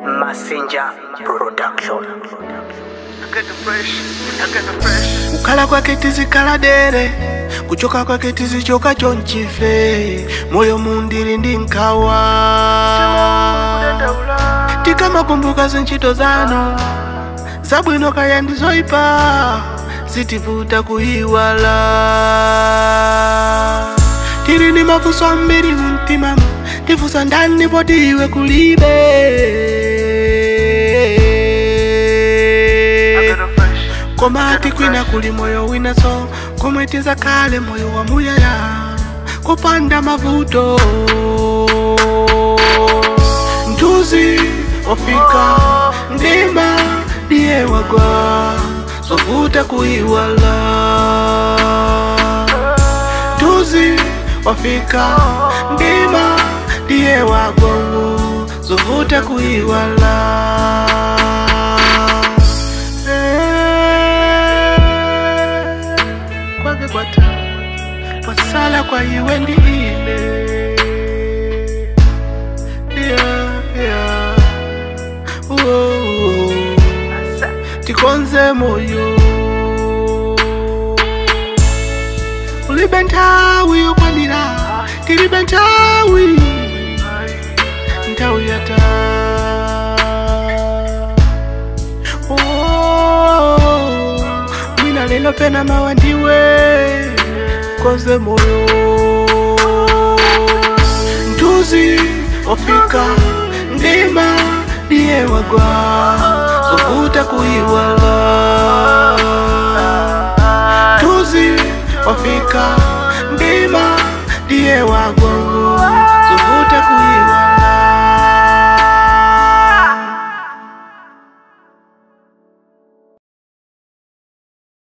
Messenger Production. Kukala kwake tizikala dere, kuchoka kwake tizichoka chonchife, moyo mundiri ndi nkawa. Tikama kumbuka zinchito zano, zabwino kaya ndizoipa, sitivuta kuiwala. Tiri ni mafuso ambiri mumtima, tifusa ndani poti iwe kulibe. Komati kwina kuli moyo wina so, komwetiza kale moyo wa muyaya, kupanda mavuto. Njuzi ofika, ndima diye wagwa, Zovuta kuiwala. Njuzi ofika, ndima diye wagwa, Zovuta kuiwala. Wasala kwa iwe ndi ile, tikonze moyo. Ulibe ntawi yokwanira, tilibe ntawi, ntawi yata. Mwina lelo pena mawandiwe, konze moyo. Njuzi ofika, ndima diye wagwa, Zovuta kuiwala. Njuzi ofika, ndima diye wagwa,